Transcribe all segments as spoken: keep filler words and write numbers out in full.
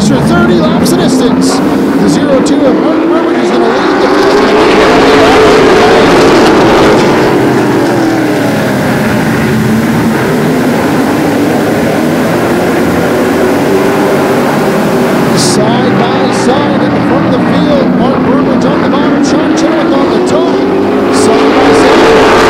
extra thirty laps of distance. The zero two of Mark Burbridge is going to lead the field. Side by side in the front of the field, Mark Burbridge on the bottom, Shawn Chenoweth on the top. Side by side.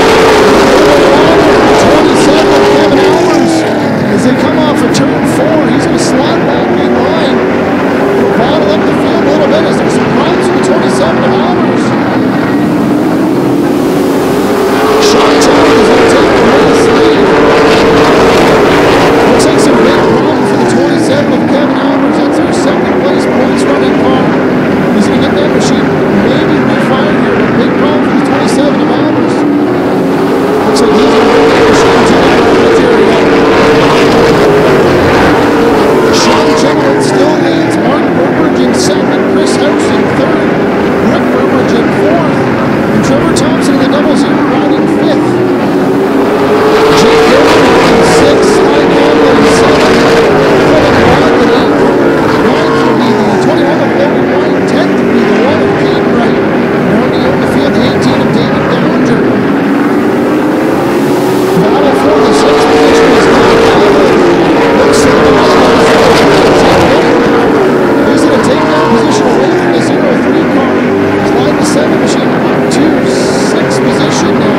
twenty-seven of Kevin Albers. As they come off of turn four, he's going to slide back in line. Bottle up the field a little bit as there's some problems with the twenty-seven of Albers. Shawn Chenoweth is going to take the race lead. Looks like some big problems for the twenty-seven of Kevin Albers. That's their second place points running car. He's going to get that machine maybe refired here, but big problem for the twenty-seven of Albers. Looks like he's going to bring that machine to the advantage area. Shawn Chenoweth still leads. Mark Burbridge in second, Chris House in third, Rick Burbridge in fourth, and Trevor Thompson in the double zero riding fifth. Jake Gilbert in sixth, Mike Campbell in seventh, Kevin White in eighth. Ninth will be the twenty-one of Logan White, tenth will be the one of Kate Wright, and already on the field, the eighteen of David Dellinger. Battle for the sixth position is not Calvin. Looks to the right. He's going to take that position away from the zero three car. Slide the seven machine up to sixth position now.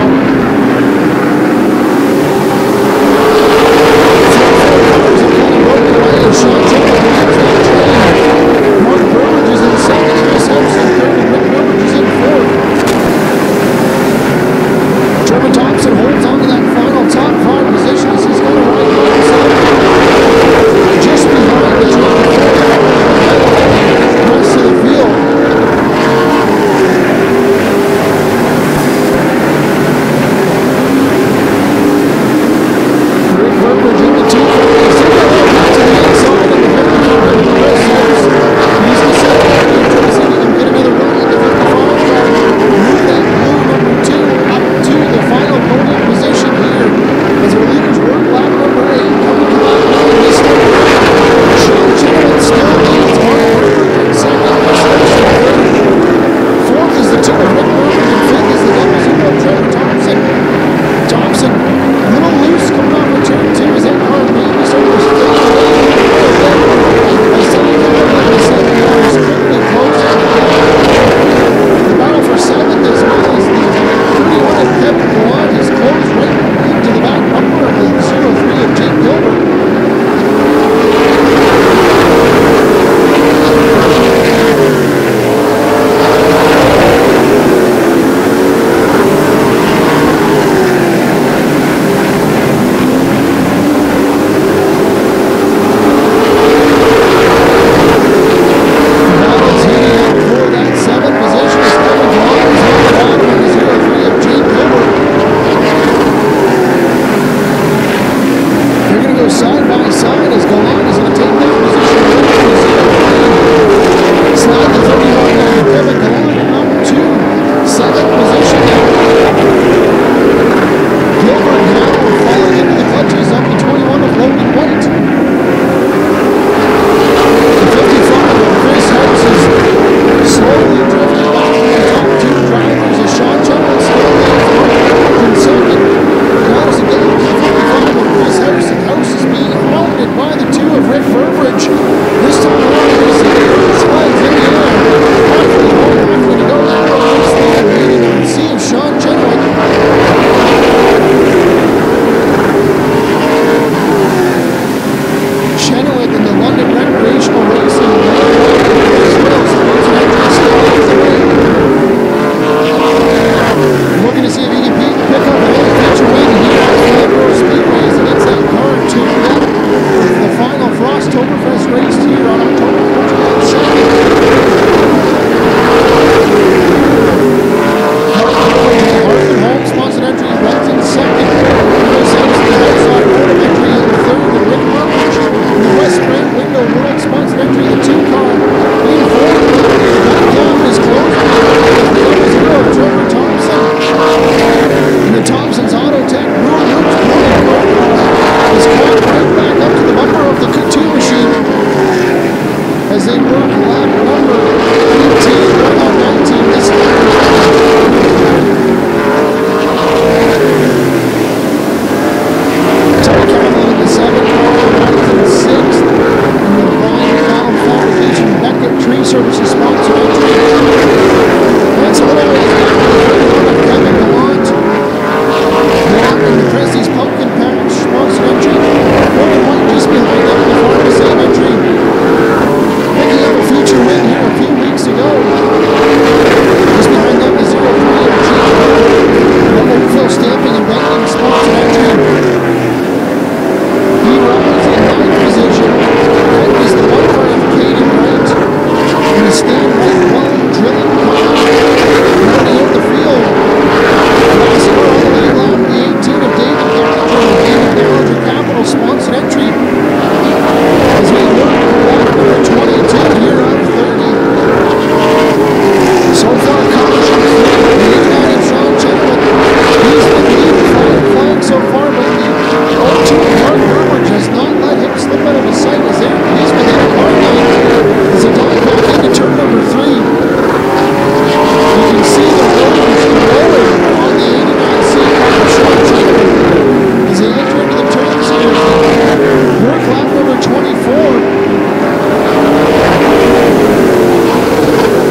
Shawn Chenoweth leads that train. Mark Burbridge is in second, Chris House in third, and Rick Burbridge is in fourth. Trevor Thompson holds on to that final top five position as he's going to ride by himself. Just behind the rest of the field. Rick Burbridge in the two forties. He's got a little bit to the inside of the fifty-car. Chris House. He's the second. He's trying to see if he can get another run in the fifty-five car. Move that blue number two up to the final podium position here as our leaders work lap number eight. Coming to lap nine this time. Shawn Chenoweth still leads. Mark Burbridge in second. Chris House in third. Fourth is the two of Rick Burbridge, and fifth is the double zero of Trevor Thompson. Thompson a little loose coming off of turn two as that car maybe starting to stay away a little bit. As second car and the second car is quickly closing the gap. The battle for seventh as well as the thirty-one of Kevin Gallant is closed right into the back bumper of the zero three of Jake Gilbert.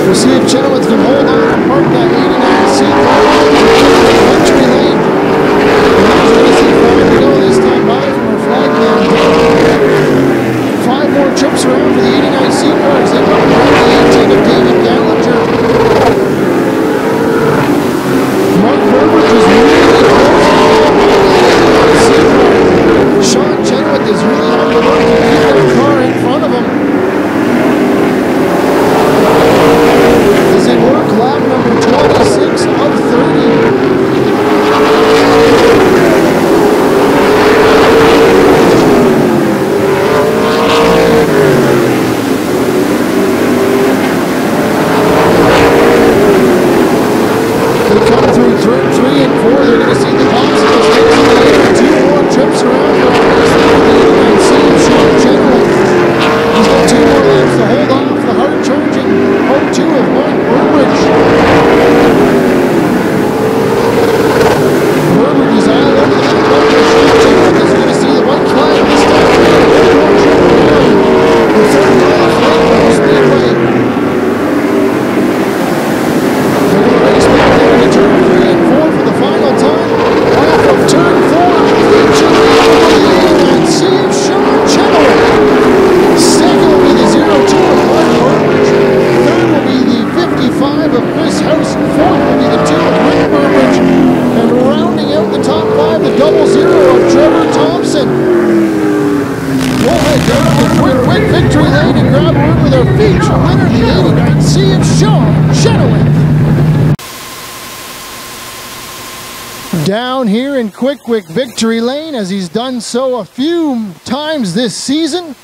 We'll see if Chenoweth can hold on and park that eighty-nine C car victory lane. He's going to see five to go this time by from our flag man. Five more trips around for the eighty-nine C car as they come around the eighteen of David Gallagher. Mark Burbridge is really close to the C car. Shawn Chenoweth is really on the run to keep that car in front of him. As they work lap number twenty-six of thirty. Three and four, they're going to see the Boston take some later. Two more trips around for our race leader, the eighty-nine C of Shawn Chenoweth. He's got two more laps to hold off the hard charging oh two of Mark Burbridge. Burbridge is all over the map. Shawn Chenoweth is going to see the white flag this time. One more trip around the third mile of Flamboro Speedway. They're going to race back there to turn three and four for the final time. Off of turn four, featuring the eighty-nine C of Shawn Chenoweth. Second will be the zero two of Mark Burbridge. Third will be the fifty-five of Chris House. Fourth will be the two of Rick Burbridge. And rounding out the top five, the double zero of Trevor Thompson. Go ahead down the quick, quick victory lane and grab a word with our feature winner, the eighty-nine C of Shawn Chenoweth. Down here in Quick Quick Victory Lane, as he's done so a few times this season.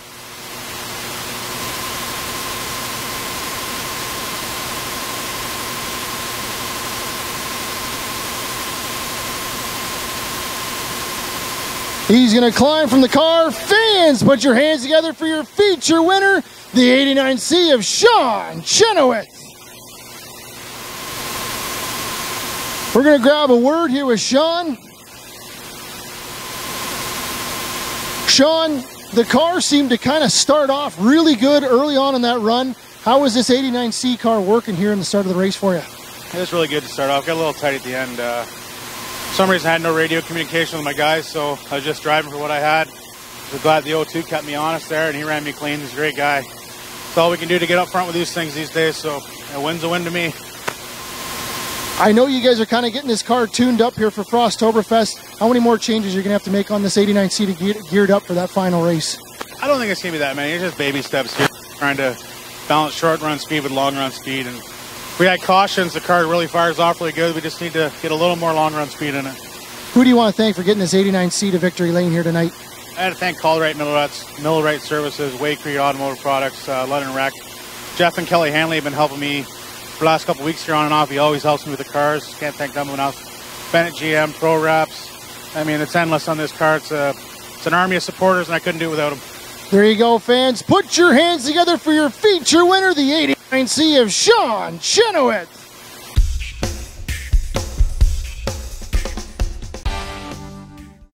He's going to climb from the car. Fans, put your hands together for your feature winner, the eighty-nine C of Shawn Chenoweth. We're going to grab a word here with Shawn. Shawn, the car seemed to kind of start off really good early on in that run. How was this eighty-nine C car working here in the start of the race for you? It was really good to start off. Got a little tight at the end. Uh, for some reason I had no radio communication with my guys, so I was just driving for what I had. I was glad the oh two kept me honest there, and he ran me clean. He's a great guy. It's all we can do to get up front with these things these days, so a win's a win to me. I know you guys are kind of getting this car tuned up here for Frosttoberfest. How many more changes you're going to have to make on this eighty-nine C to get geared up for that final race? I don't think it's going to be that many. It's just baby steps here, trying to balance short run speed with long run speed. And if we had cautions, the car really fires off really good. We just need to get a little more long run speed in it. Who do you want to thank for getting this eighty-nine C to victory lane here tonight? I had to thank Colruyt Millwright Services, Waycrete Automotive Products, uh, London Rec. Jeff and Kelly Hanley have been helping me for the last couple of weeks here on and off. He always helps me with the cars. Can't thank them enough. Bennett G M, Pro Wraps. I mean, it's endless on this car. It's, a, it's an army of supporters, and I couldn't do it without them. There you go, fans. Put your hands together for your feature winner, the eighty-nine C of Shawn Chenoweth.